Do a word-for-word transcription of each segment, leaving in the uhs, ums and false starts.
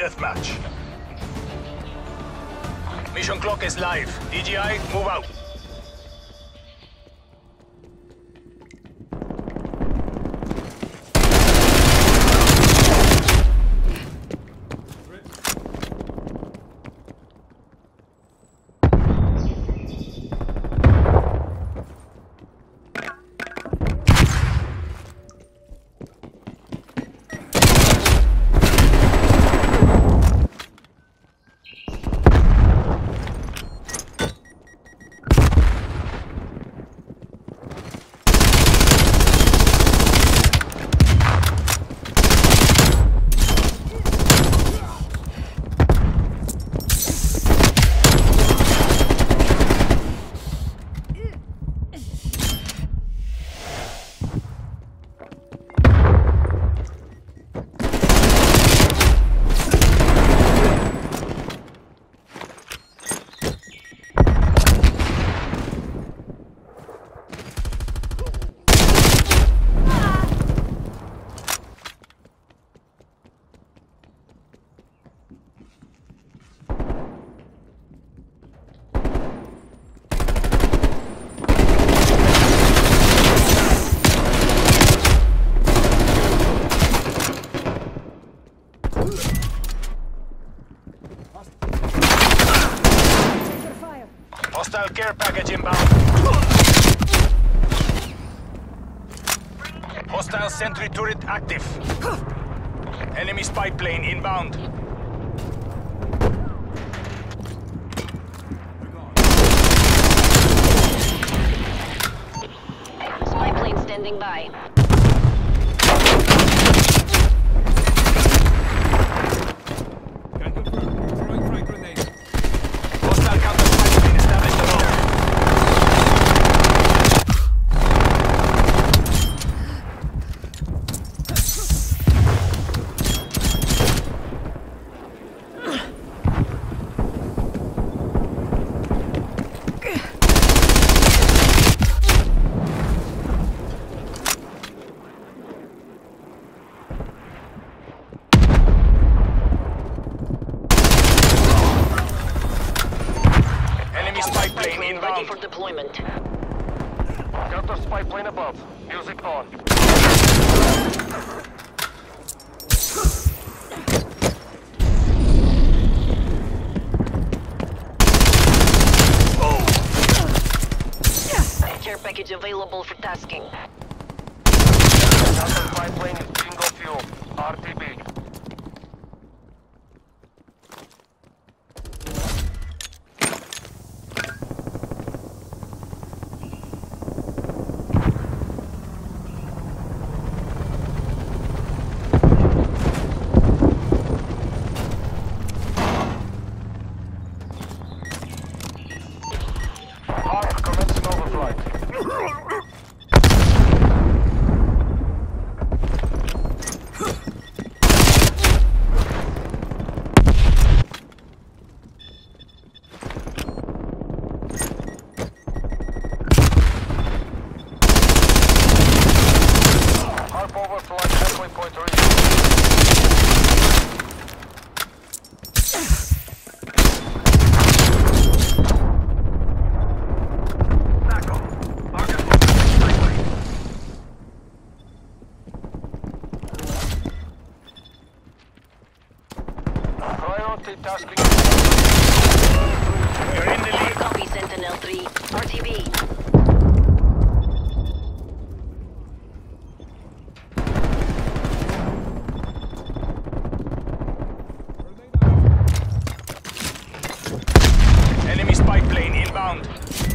Deathmatch. Mission clock is live. D J I, move out. Hostile care package inbound. Hostile sentry turret active. Enemy spy plane inbound. Spy plane standing by. Ready for deployment. Counter spy plane above. Music on. Care package available for tasking. Counter spy plane is bingo fuel. R T B. Tasking. You're in the lead. Copy, Sentinel three. R T B. Enemy spy plane inbound.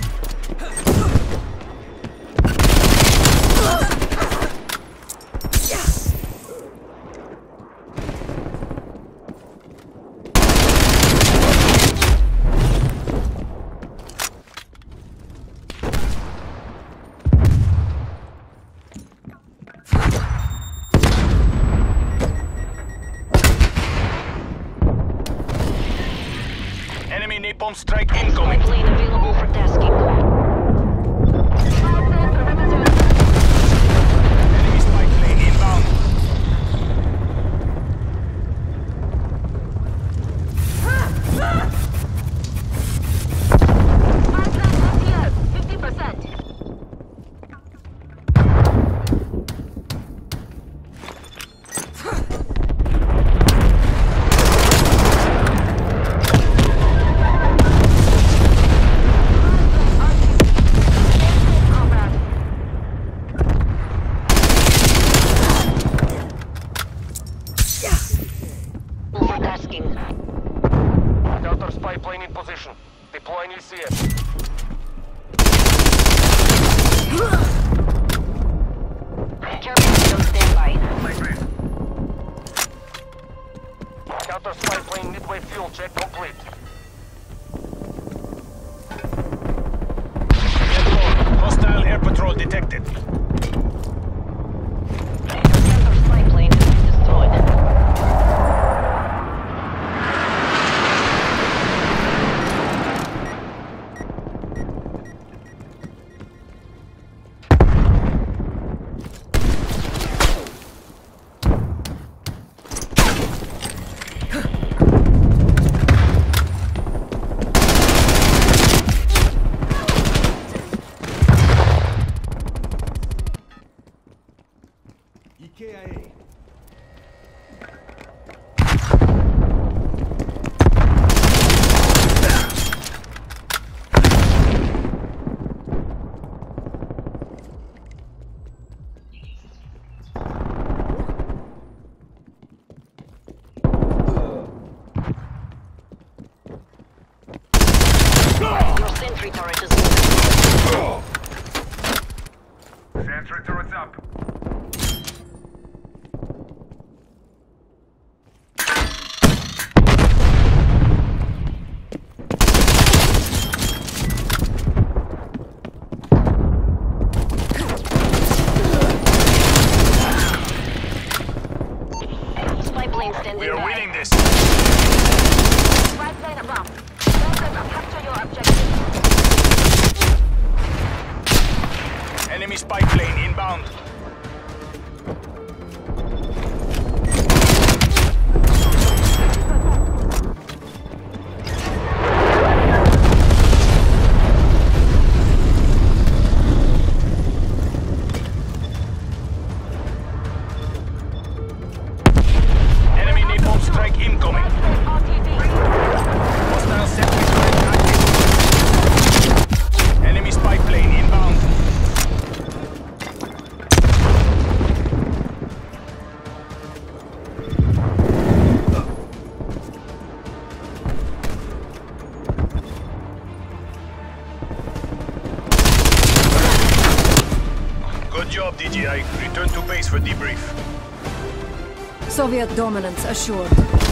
Napalm strike incoming. Plane available for tasking. Enemy spy plane inbound. tasking. Counter spy plane in position. Deploying E C S. Care package on standby. Counter spy plane midway fuel check complete. Hostile air patrol detected. Counter spy plane destroyed. K I A. Your sentry turret is moving. Sentry turret's up. Spy plane standing We are by. winning this. Spy plane above. Let them capture your objective. Enemy spy plane inbound. Enemy napalm strike incoming. R T B. Hostile sentry turret active. Enemy spy plane inbound. Good job, D J I. Return to base for debrief. Soviet dominance assured.